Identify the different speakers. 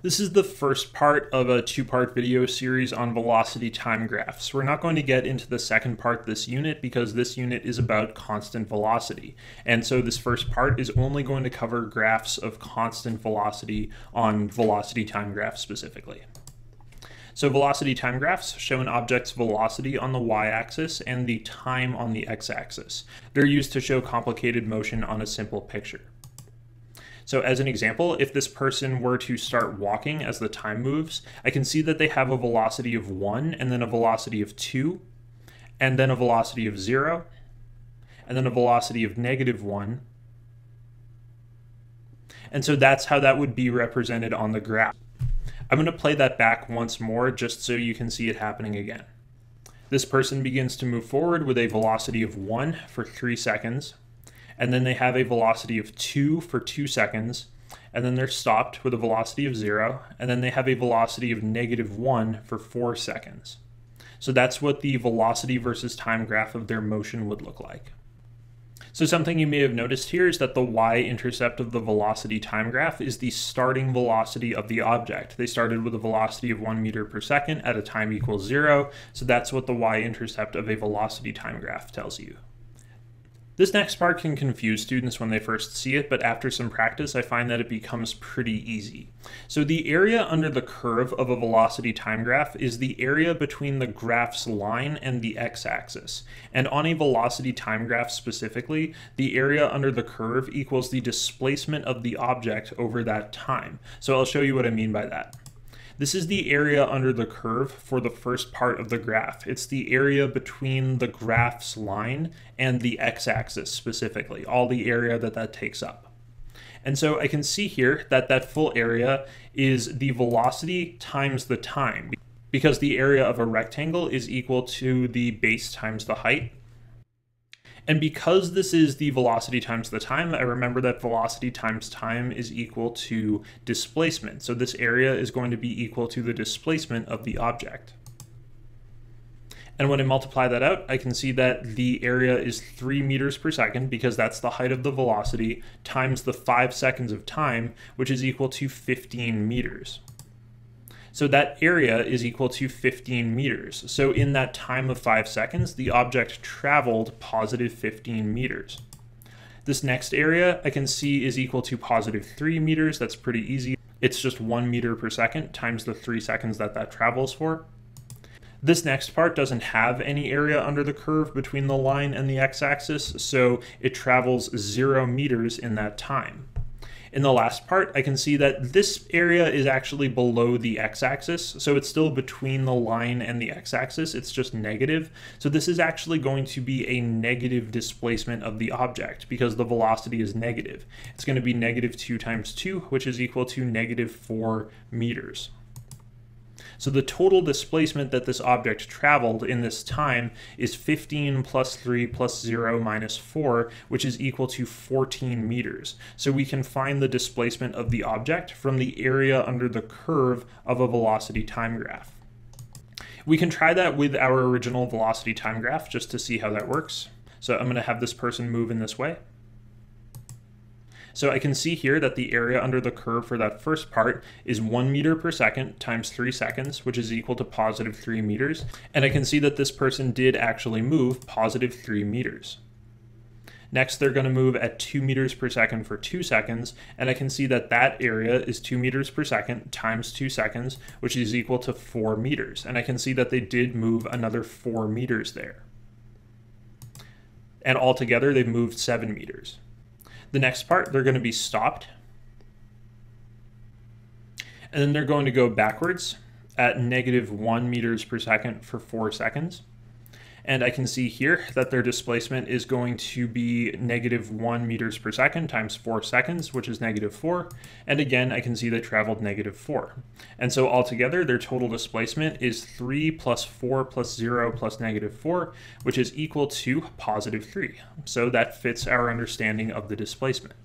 Speaker 1: This is the first part of a two-part video series on velocity time graphs. We're not going to get into the second part this unit because this unit is about constant velocity. And so this first part is only going to cover graphs of constant velocity on velocity time graphs specifically. So velocity time graphs show an object's velocity on the y-axis and the time on the x-axis. They're used to show complicated motion on a simple picture. So as an example, if this person were to start walking as the time moves, I can see that they have a velocity of 1, and then a velocity of 2, and then a velocity of 0, and then a velocity of -1. And so that's how that would be represented on the graph. I'm going to play that back once more just so you can see it happening again. This person begins to move forward with a velocity of 1 for 3 seconds. And then they have a velocity of 2 for 2 seconds, and then they're stopped with a velocity of 0, and then they have a velocity of -1 for 4 seconds. So that's what the velocity versus time graph of their motion would look like. So something you may have noticed here is that the y-intercept of the velocity time graph is the starting velocity of the object. They started with a velocity of 1 meter per second at a time equals 0, so that's what the y-intercept of a velocity time graph tells you. This next part can confuse students when they first see it, but after some practice, I find that it becomes pretty easy. So the area under the curve of a velocity time graph is the area between the graph's line and the x-axis. And on a velocity time graph specifically, the area under the curve equals the displacement of the object over that time. So I'll show you what I mean by that. This is the area under the curve for the first part of the graph. It's the area between the graph's line and the x-axis specifically, all the area that takes up. And so I can see here that that full area is the velocity times the time, because the area of a rectangle is equal to the base times the height. And because this is the velocity times the time, I remember that velocity times time is equal to displacement. So this area is going to be equal to the displacement of the object. And when I multiply that out, I can see that the area is 3 meters per second because that's the height of the velocity times the 5 seconds of time, which is equal to 15 meters. So that area is equal to 15 meters. So in that time of 5 seconds, the object traveled positive 15 meters. This next area I can see is equal to positive 3 meters. That's pretty easy. It's just 1 meter per second times the 3 seconds that travels for. This next part doesn't have any area under the curve between the line and the x-axis, so it travels 0 meters in that time. In the last part, I can see that this area is actually below the x-axis, so it's still between the line and the x-axis, it's just negative. So this is actually going to be a negative displacement of the object because the velocity is negative. It's going to be -2 times 2, which is equal to -4 meters. So the total displacement that this object traveled in this time is 15 plus 3 plus 0 minus 4, which is equal to 14 meters. So we can find the displacement of the object from the area under the curve of a velocity time graph. We can try that with our original velocity time graph just to see how that works. So I'm going to have this person move in this way. So I can see here that the area under the curve for that first part is 1 meter per second times 3 seconds, which is equal to positive 3 meters. And I can see that this person did actually move positive 3 meters. Next, they're going to move at 2 meters per second for 2 seconds, and I can see that that area is 2 meters per second times 2 seconds, which is equal to 4 meters. And I can see that they did move another 4 meters there. And altogether, they've moved 7 meters. The next part, they're going to be stopped. And then they're going to go backwards at -1 meters per second for 4 seconds. And I can see here that their displacement is going to be -1 meters per second times 4 seconds, which is -4. And again, I can see they traveled -4. And so altogether, their total displacement is 3 plus 4 plus 0 plus -4, which is equal to positive 3. So that fits our understanding of the displacement.